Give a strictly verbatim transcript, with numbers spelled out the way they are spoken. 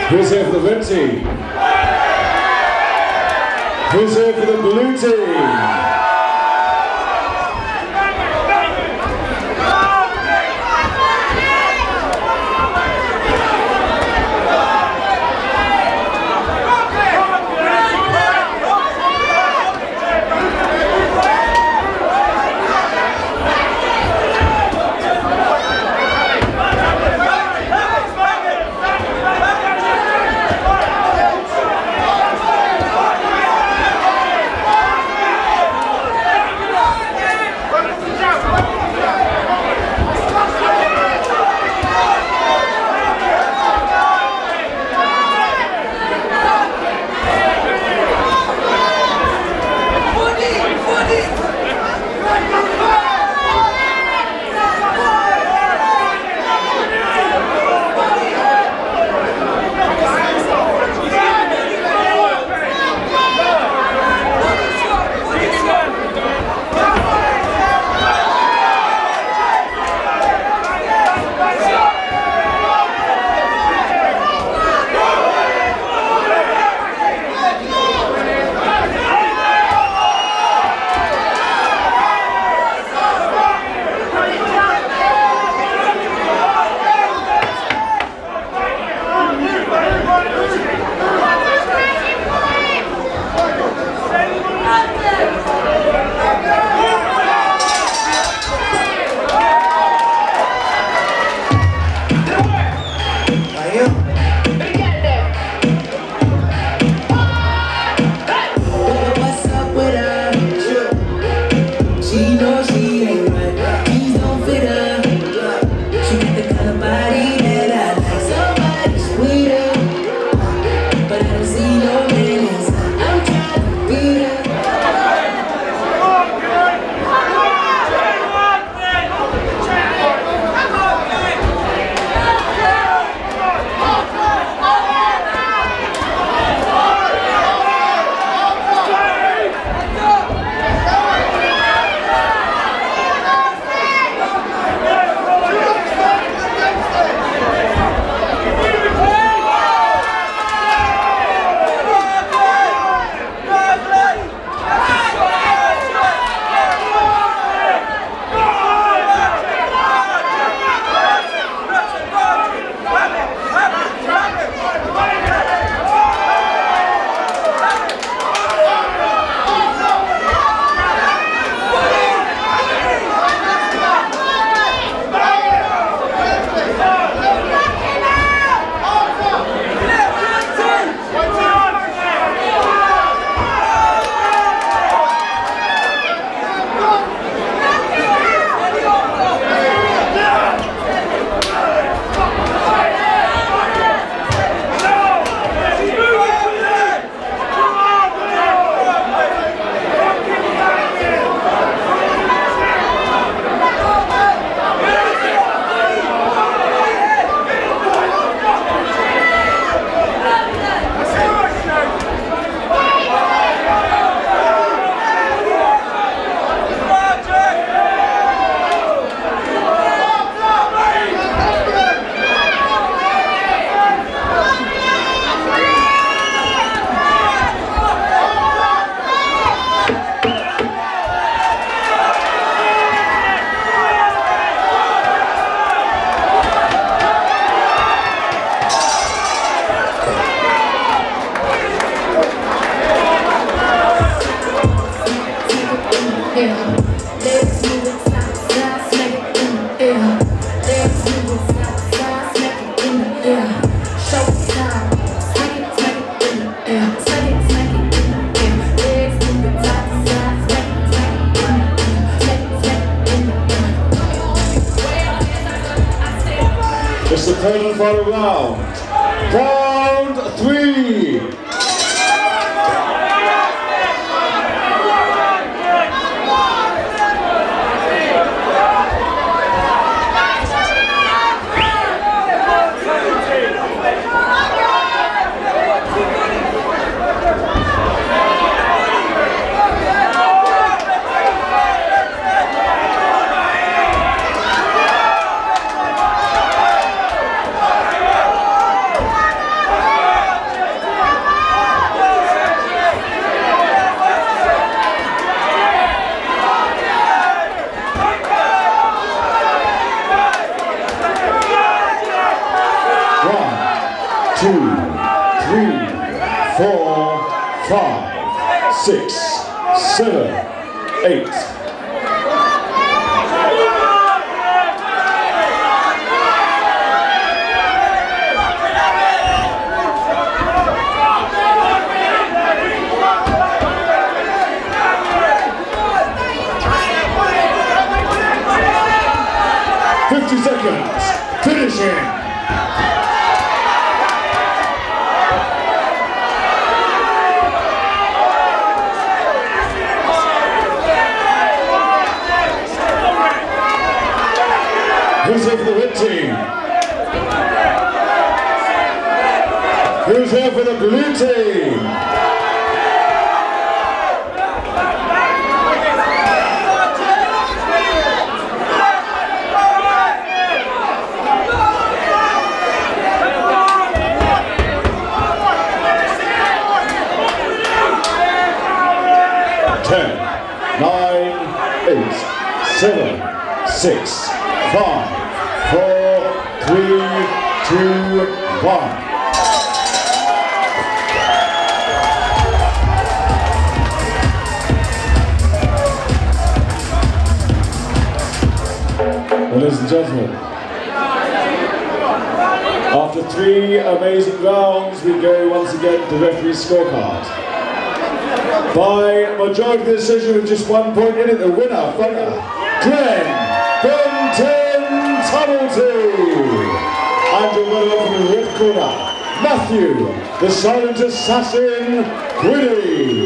Who's here for the red team? Who's here for the blue team? It's the third and final round. Round three. six, seven, eight. fifty seconds, finishing. Who's here for the red team? Who's here for the blue team? ten, nine, eight, seven, six, five, four, three, two, one. Ladies and gentlemen, after three amazing rounds, we go once again to the referee's scorecard. By majority decision with just one point in it, the winner, Glenn Benton Tunnelty. And the winner from the red corner, Matthew, the silent assassin, Quiddy.